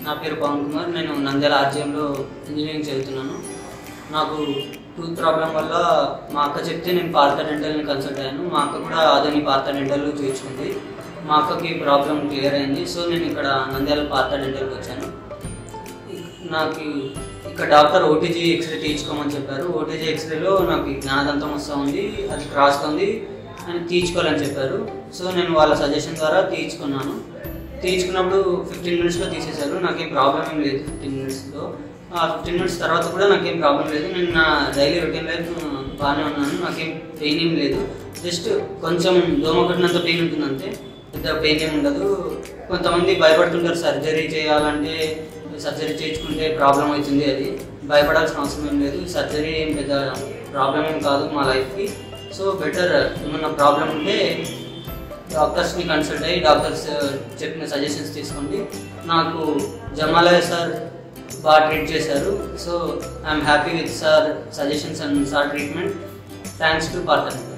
నా పేరు పవన్ కుమార్. నేను నంద్యాల ఆర్జీఎంలో ఇంజనీరింగ్ చదువుతున్నాను. నాకు టూత్ ప్రాబ్లం వల్ల మా అక్క చెప్తే నేను పార్థ డెంటల్ని కన్సల్ట్ అయ్యాను. మా అక్క కూడా అదని పార్థ డెంటల్లో చేర్చుకుంది. మా అక్కకి ప్రాబ్లం క్లియర్ అయింది. సో నేను ఇక్కడ నంద్యాల పార్థ డెంటల్కి వచ్చాను. నాకు ఇక్కడ డాక్టర్ ఓటీజీ ఎక్స్రే తీయించుకోమని చెప్పారు. ఓటీజీ ఎక్స్రేలో నాకు జ్ఞానదంతం వస్తూ ఉంది, అది క్రాస్గా ఉంది అని తీయించుకోవాలని చెప్పారు. సో నేను వాళ్ళ సజెషన్ ద్వారా తీయించుకున్నాను. తీయించుకున్నప్పుడు 15 మినిట్స్లో తీసేశారు. నాకేం ప్రాబ్లం ఏం లేదు. 15 మినిట్స్లో 15 మినిట్స్ తర్వాత కూడా నాకేం ప్రాబ్లం లేదు. నేను నా డైలీ రొటీన్ లైఫ్ బాగానే ఉన్నాను. నాకేం పెయిన్ ఏం లేదు. జస్ట్ కొంచెం దోమ కొట్టినంత పెయిన్ ఉంటుంది అంతే, పెద్ద పెయిన్ ఏమి ఉండదు. కొంతమంది భయపడుతుంటారు సర్జరీ చేయాలంటే, సర్జరీ చేయించుకుంటే ప్రాబ్లం అవుతుంది. అది భయపడాల్సిన అవసరం ఏం లేదు. సర్జరీ ఏం పెద్ద ప్రాబ్లం ఏం కాదు మా లైఫ్కి. సో బెటర్ ఏమన్నా ప్రాబ్లం ఉంటే డాక్టర్స్ని కన్సల్ట్ అయ్యి డాక్టర్స్ చెప్పిన సజెషన్స్ తీసుకోండి. నాకు జమాలయ సార్ బాగా ట్రీట్ చేశారు. So I'm happy with sir suggestions and sir treatment. Thanks to Partha.